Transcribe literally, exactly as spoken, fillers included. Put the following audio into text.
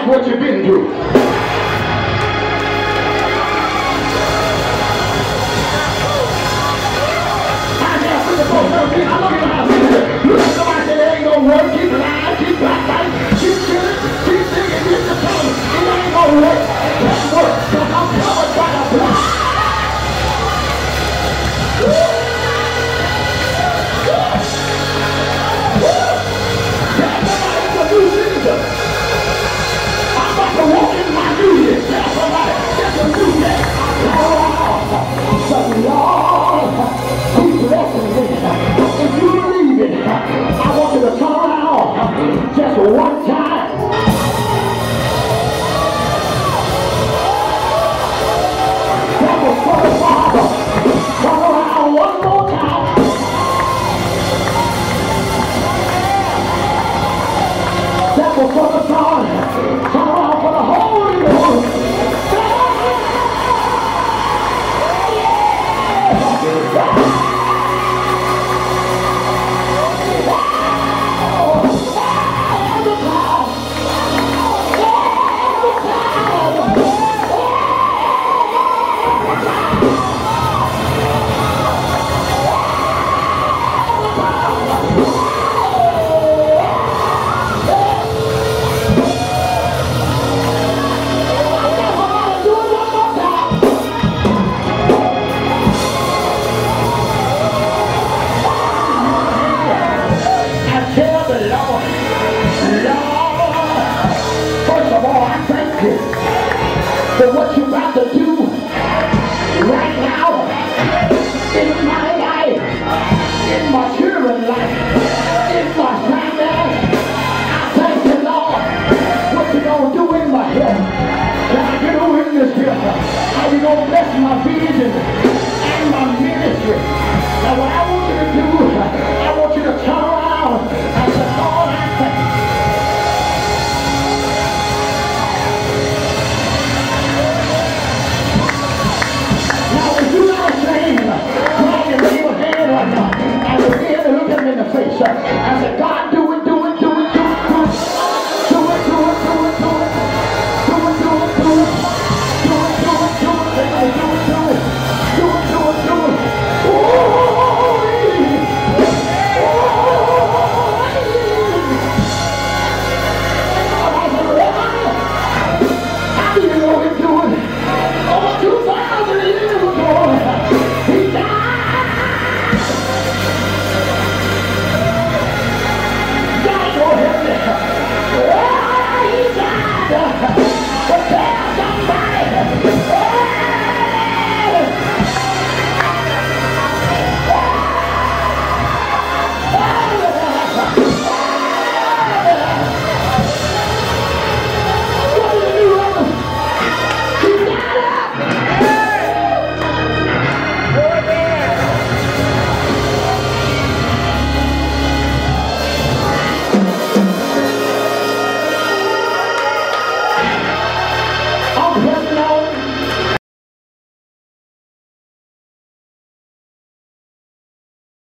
like what you've been through. I love you how to look at somebody say it ain't gonna work, keep lying, keep backbiting, keep killing, keep thinking, keep the tongue. It ain't gonna work. It can't work, because I'm covered by the blood. Tell somebody it's a new season. I'm about to walk in my new year. Tell somebody it's a new day. The Lord, He's blessing me. If you believe it, I want you to turn around just one time. That was for the Father. Turn around one more time. That was for the Son. Turn around for the Holy Ghost. Yeah.